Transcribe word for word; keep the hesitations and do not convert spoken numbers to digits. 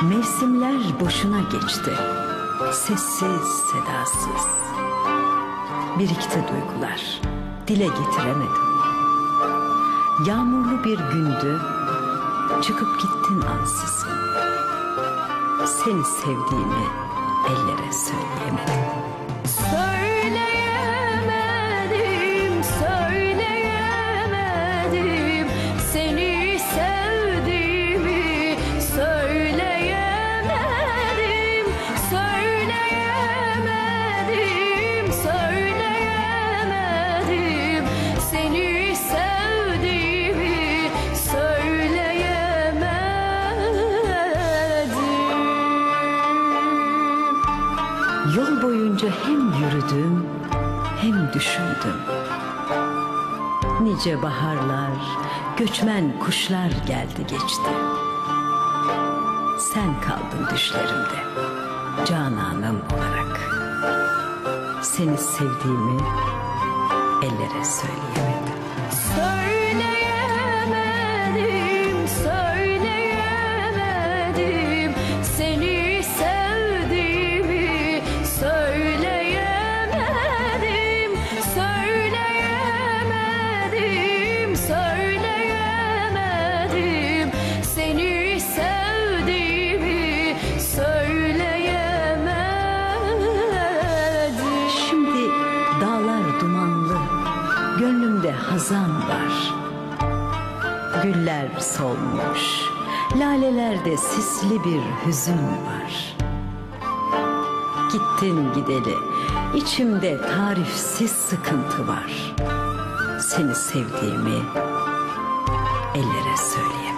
Mevsimler boşuna geçti, sessiz sedasız. Birikti duygular, dile getiremedim. Yağmurlu bir gündü, çıkıp gittin ansızın. Seni sevdiğimi ellere söyleyemedim. Söyleyemedim, söyleyemedim, seni sevdiğimi söyleyemedim, söyleyemedim, söyleyemedim, seni sevdiğimi söyleyemedim. Yol boyunca hem yürüdüm hem düşündüm. Nice baharlar, göçmen kuşlar geldi geçti. Sen kaldın düşlerimde, cananım olarak. Seni sevdiğimi ellere söyleyemedim. Söyleyemedim, söyleyemedim, seni sevdiğimi söyleyemedim, söyleyemedim, söyleyemedim, seni sevdiğimi söyleyemedim. Şimdi dağlar dumanlı, gönlümde hazan var. Güller solmuş, lalelerde sisli bir hüzün var. Gittin gideli, içimde tarifsiz sıkıntı var. Seni sevdiğimi ellere söyleyemem.